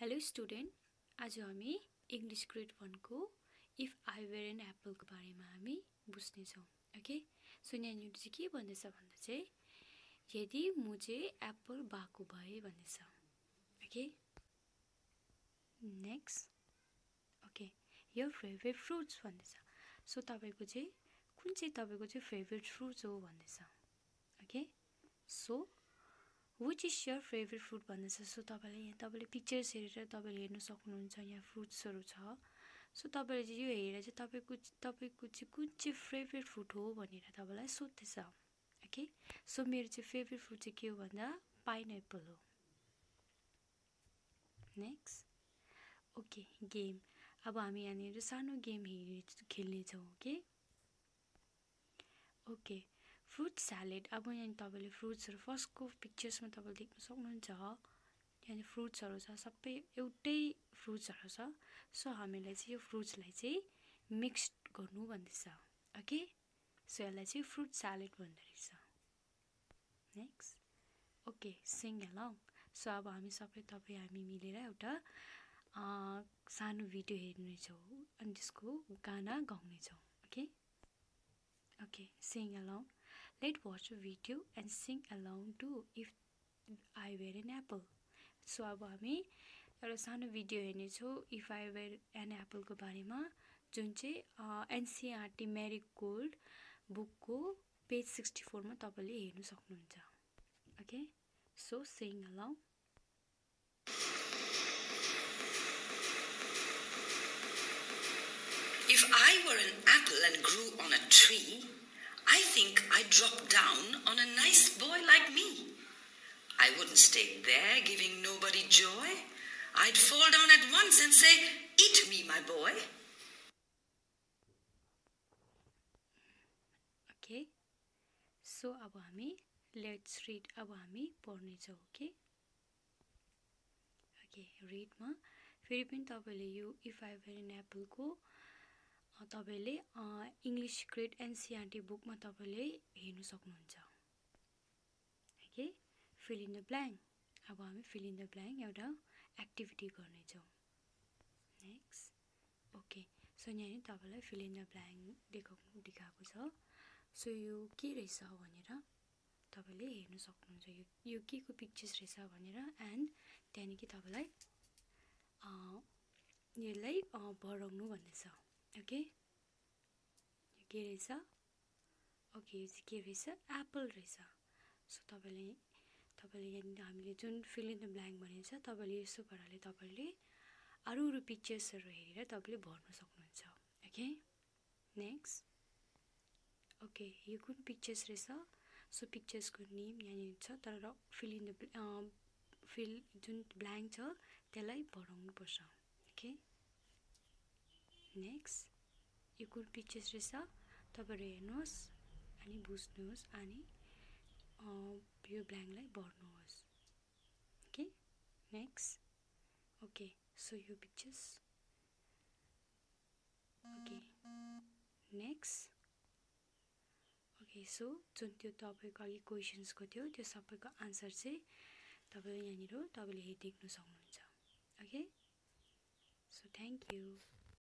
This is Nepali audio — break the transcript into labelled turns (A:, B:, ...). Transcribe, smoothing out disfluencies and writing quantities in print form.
A: Hello student, आज हामी English grade 1 को if I were an apple को बारेमा हामी बुझ्ने छौं. ओके, सो यहाँनिर चाहिँ के भन्दैछ भन्दा चाहिँ यदि म चाहिँ एप्पल भएको भए भन्दैछ. Okay, next. Okay, your favorite fruits भन्दैछ. सो तपाईको चाहिँ कुन चाहिँ तपाईको चाहिँ फेभरेट फ्रुट्स हो भन्दैछ. Okay, so which is your favorite fruit भन्दैछ. सो तपाईले पिक्चर्स हेरेर तपाईले हेर्न सक्नुहुन्छ यहाँ फ्रुट्सहरु छ. सो तपाईले चाहिँ यो हेरेर चाहिँ तपाईको चाहिँ कुन चाहिँ फेभरेट फ्रुट हो भनेर तपाईलाई सोध्दैछ. ओके, सो मेरो चाहिँ फेभरेट फ्रुट चाहिँ के हो भन्दा पाइनएप्पल हो. नेक्स्ट. Okay, game. अब हामी यहाँनिर सानो गेम खेल्ने छौं. Okay, fruit salad. अब यहाँ तपाईले फ्रुट्सहरु फर्स्टको पिक्चर्समा तपाईले देख्न सक्नुहुन्छ. यहाँ फ्रुट्सहरु छ, सबै एउटै फ्रुट्सहरु छ. सो हामीलाई चाहिँ यो फ्रुट्सलाई चाहिँ मिक्स गर्नु भन्दैछ. ओके, सो यसलाई चाहिँ फ्रुट सैलेड भन्दो रहेछ. Next. Okay, sing along. So अब हामी सबै हामी मिलेर एउटा सानो भिडियो हेर्ने छौं अनि त्यसको गाना गाउने छौं. Okay, okay, sing along. Let's watch a video and sing along too if I were an apple. So अब हामी एउटा सानो भिडियो हेर्ने छौं if I were an apple को बारेमा, जुन चाहिँ NCERT मेरीगोल्ड बुकको पेज 64 मा तपाईले हेर्न सक्नुहुन्छ. Okay, so sing along.
B: If I were an apple and grew on a tree, I think I'd drop down on a nice boy like me. I wouldn't stay there giving nobody joy. I'd fall down at once and say, "Eat me, my boy."
A: Okay, so अब हामी let's read. अब हामी पढ्ने छौं. Okay, okay, read मा फेरि पनि तपाईले यो if I were an apple को तपाईले इंग्लिश ग्रेड एनसीईआरटी बुकमा तपाईले हेर्न सक्नुहुन्छ. Okay, fill in the blank. अब हामी फिल इन द ब्लैंक एउटा एक्टिभिटी गर्ने छौं. नेक्स्ट. ओके, सो यहाँ नि तपाईलाई फिल इन द ब्लैंक देखाएको छ. सो यो के रहेछ भनेर तपाईले हेर्न सक्नुहुन्छ. यो के को पिक्चर्स रहेछ भनेर एन्ड त्यहाँदेखि तपाईलाई यसलाई भराउनु भन्दैछ. ओके, यो के रहेछ? ओके, यो चाहिँ के रहेछ? एप्पल रहेछ. सो तपाईले यहाँ हामीले जुन फिल इन द ब्लैंक भनेको छ तपाईले यसो पाराले तपाईले अरु पिक्चर्सहरु हेरेर तपाईले भर्न सक्नुहुन्छ. Okay, next. ओके, यो कुन पिक्चर्स रहेछ? सो पिक्चर्सको नेम यहाँ छ, तर फिल इन द फिल जुन ब्लैंक छ त्यसलाई भराउनु पर्छ. Okay, next. यो कुन पिक्चर्स रहेछ तपाईहरु हेर्नुस् अनि बुझ्नुस् अनि यो ब्लैंकलाई भर्नुहोस्. Okay, next. ओके, सो यो pictures. Okay, next. Okay, so जुन त्यो तपाईको अघि क्वेशन्सको थियो त्यो सबैको आन्सर चाहिँ तपाईले यहाँनिर तपाईले देख्न सक्नुहुन्छ. Okay, so thank you.